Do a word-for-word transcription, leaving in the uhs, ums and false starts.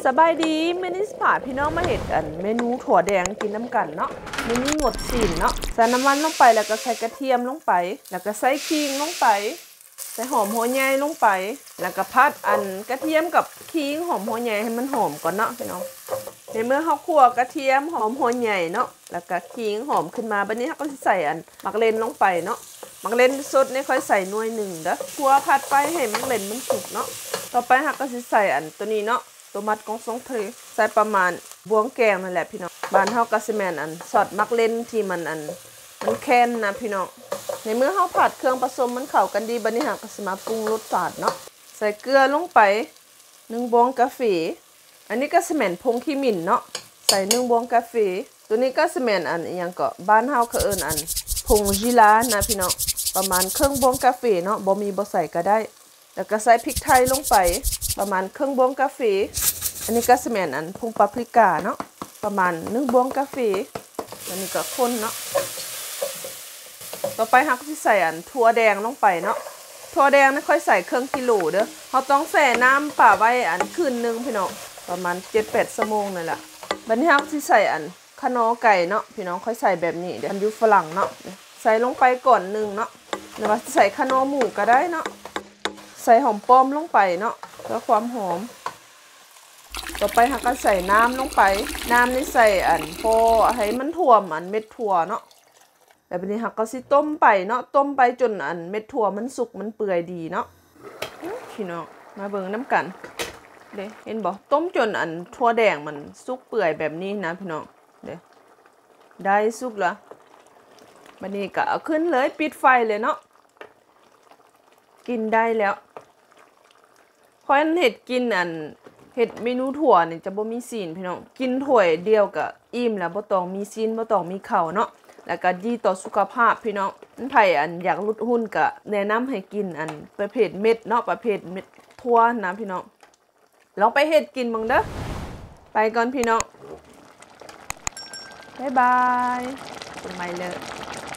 สบายดีไม่ได้ผ่าพี่น้องมาเห็ดอันเมนูถั่วแดงกินน้ำกันเนาะเมนูหมดสินเนาะใส่น้ำมันลงไปแล้วก็ใส่กระเทียมลงไปแล้วก็ใส่ขิงลงไปใส่หอมหัวใหญ่ลงไปแล้วก็พัดอันกระเทียมกับขิงหอมหัวใหญ่ให้มันหอมก่อนเนาะพี่น้องในเมื่อเขาคั่วกระเทียมหอมหัวใหญ่เนาะแล้วก็ขิงหอมขึ้นมาบัดนี้เขาก็ใส่อันมักเล่นลงไปเนาะมักเล่นสดนี่ค่อยใส่หน่วยหนึ่งเด้อคั่วผัดไปให้มักเล่นมันสุกเนาะต่อไปเขาก็ใส่อันตัวนี้เนาะตัวมัดกองทรงเพลใส่ประมาณบวงแกงนั่นแหละพี่น้องบ้านเฮาก็สิแม่นอันสอดมักเล่นที่มันอันมันแค้นนะพี่น้องในเมื่อเฮาผัดเครื่องผสมมันเข้ากันดีบัดนี้เฮาก็สิมาปรุงรสชาติเนาะใส่เกลือลงไปหนึ่งบวงกาแฟอันนี้ก็สิแม่นผงขี้มิ้นเนาะใส่หนึ่งบวงกาแฟตัวนี้ก็สิแม่นอันอีหยังก็บ้านเฮาเขาเอิ้นอันผงจิรานะพี่น้องประมาณครึ่งบวงกาแฟเนาะบ่มีบ่ใส่ก็ได้แล้วก็ใส่พริกไทยลงไปประมาณครึ่งบวงกาแฟอันนี้ก็สิแม่นอันผงปาปริก้าเนาะประมาณหนึ่งบวงกาแฟอันนี้ก็คนเนาะต่อไปเฮาก็สิใส่อันถั่วแดงลงไปเนาะถั่วแดงนี่ค่อยใส่ครึ่งกิโลเด้อเฮาต้องแช่น้ำป่าไว้อันคืนนึงพี่น้องประมาณ เจ็ดแปด ชั่วโมงนั่นแหละบัดนี้เฮาก็สิใส่อันคะน้อไก่เนาะพี่น้องค่อยใส่แบบนี้เดี๋ยวอันอยู่ฝรั่งเนาะใส่ลงไปก่อนนึงเนาะหรือว่าใส่คะน้อหมูก็ได้เนาะใส่หอมป้อมลงไปเนาะเพื่อความหอมต่อไปเราก็ใส่น้ำลงไปน้ำนี่ใส่อันพอให้มันท่วมอันเม็ดถั่วเนาะแล้ววันนี้เราก็สิต้มไปเนาะต้มไปจนอันเม็ดถั่วมันสุกมันเปื่อยดีเนาะพี่น้องมาเบิ่งน้ำกันเด้เห็นบ่ต้มจนอันถั่วแดงมันสุกเปื่อยแบบนี้นะพี่น้องเด้ได้สุกแล้ววันนี้ก็เอาขึ้นเลยปิดไฟเลยเนาะกินได้แล้วเพราะอันเห็ดกินอันเห็ดเมนูถั่วนี่จะบ่มีซีนพี่น้องกินถ้วยเดียวก็อิ่มแล้วบ่ต้องมีซีนบ่ต้องมีข้าวเนาะแล้วก็ดีต่อสุขภาพพี่น้องอันไผอันอยากลดหุ่นก็แนะนำให้กินอันประเภทเม็ดเนาะประเภทเม็ดถั่วนะพี่น้องลองไปเฮ็ดกินบ้างเด้อไปก่อนพี่น้องบ๊ายบายเป็นไมเลย